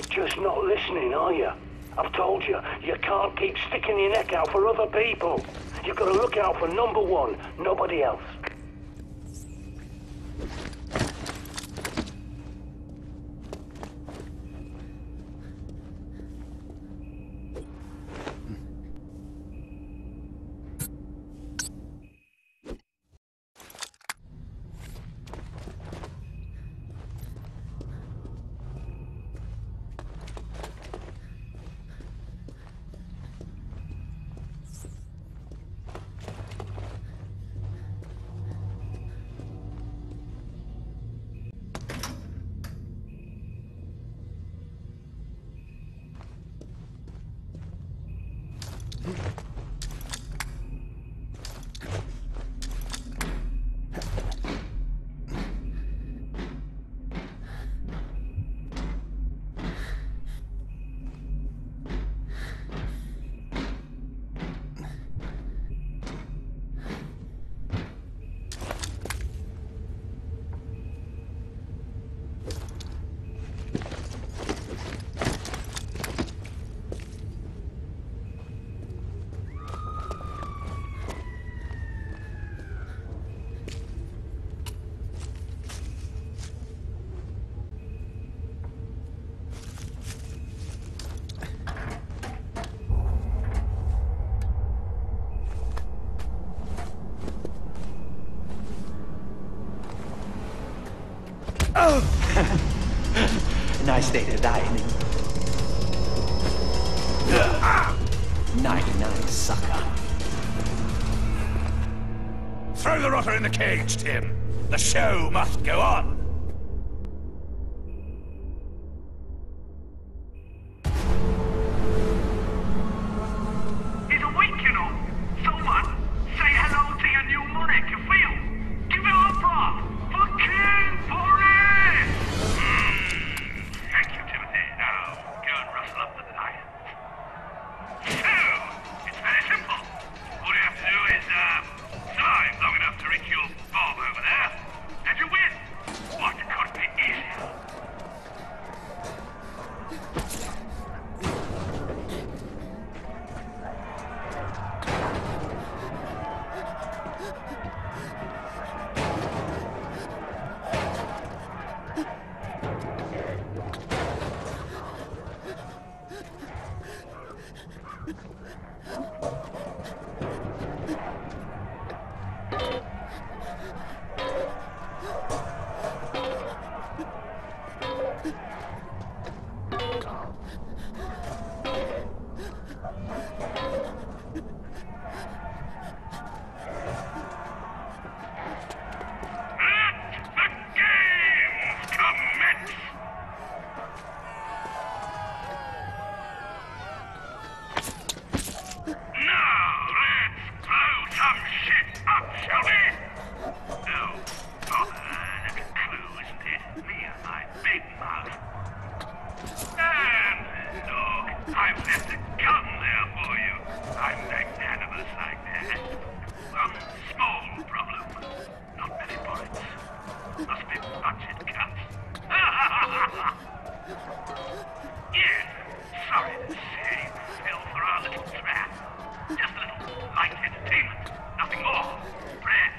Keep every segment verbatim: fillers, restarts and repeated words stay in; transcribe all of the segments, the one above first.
Just not listening, are you? I've told you, you can't keep sticking your neck out for other people. You've got to look out for number one, nobody else. Nice day to die in. ninety-nine, sucker. Throw the rotter in the cage, Tim. The show must go on. It's a week, you know. Someone say hello to your new money, you feel? Give it all prop. For King Boris! Mm, thank you, Timothy. Now, go and rustle up the lions. So, it's very simple. All you have to do is, um, survive long enough to reach your bomb over there, and you win. What could be easier? Just a little light entertainment, nothing more. Bread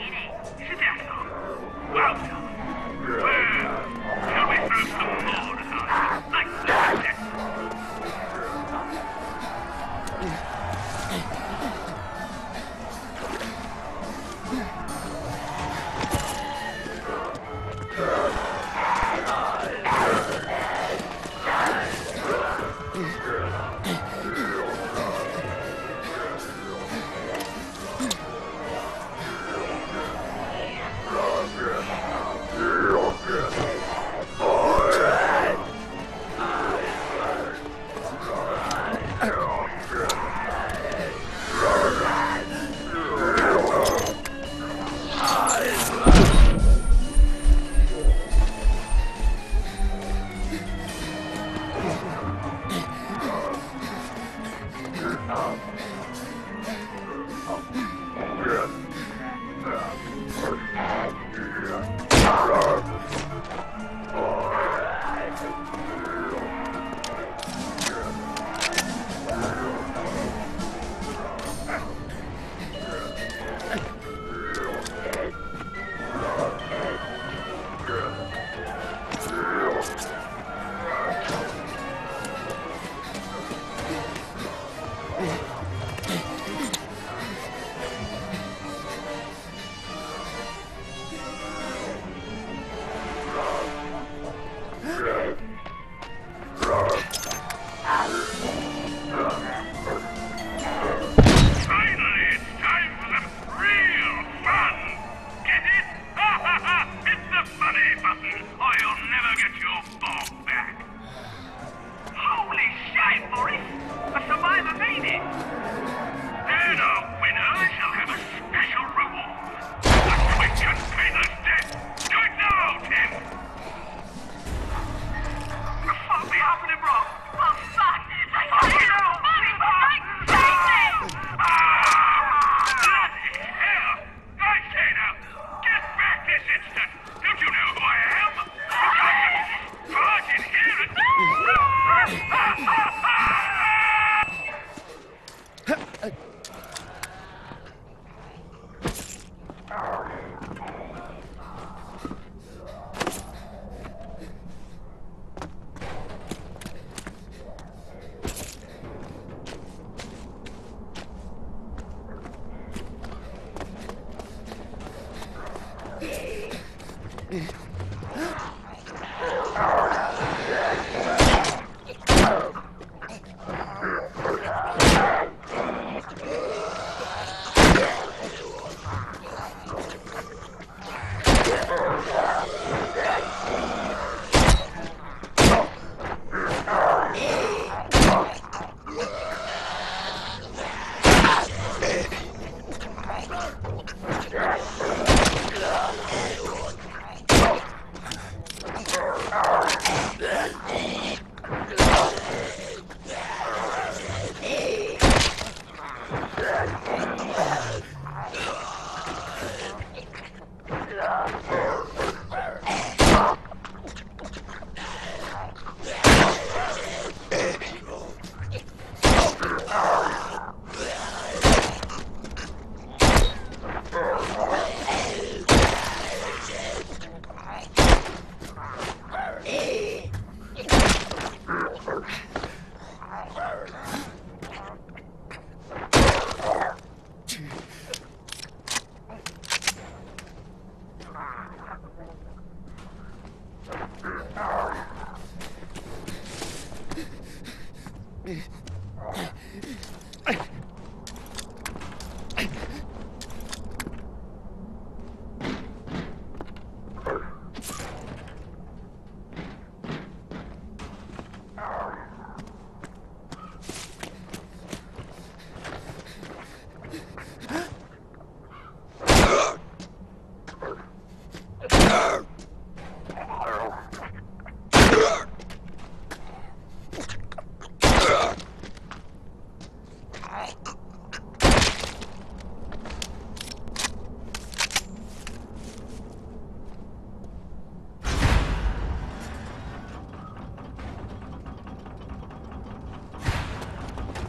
innit? Sit down, son. Well done. Well, shall we throw some more at us? Like that.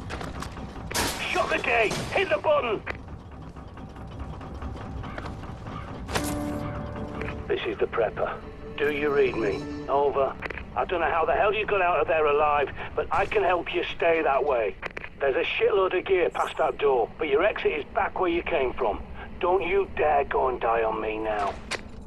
Shut the gate! Hit the button! This is the Prepper. Do you read me? Over. I don't know how the hell you got out of there alive, but I can help you stay that way. There's a shitload of gear past that door, but your exit is back where you came from. Don't you dare go and die on me now.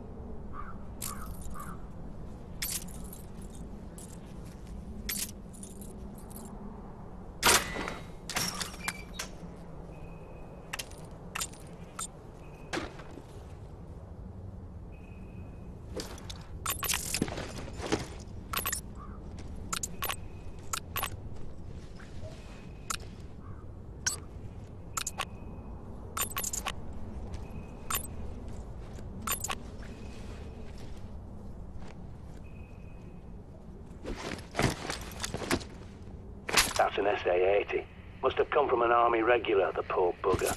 That's an S A eighty. Must have come from an army regular, the poor bugger.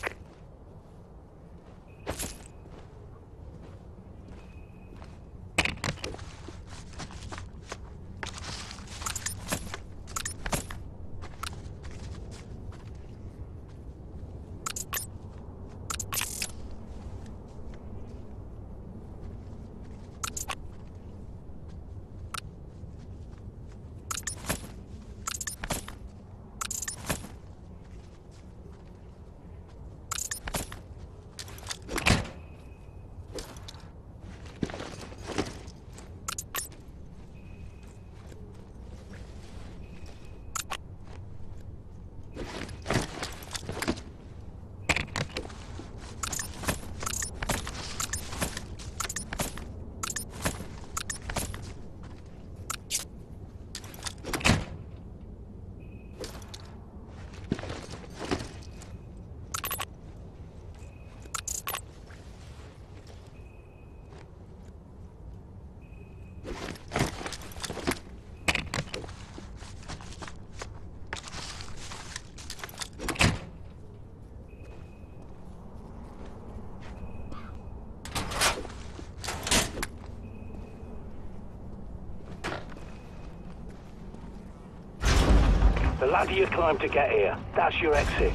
The ladder you climbed to get here, that's your exit.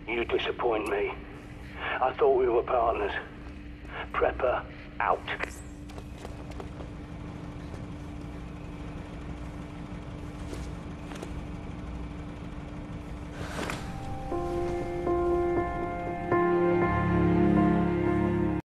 You disappoint me. I thought we were partners. Prepper out.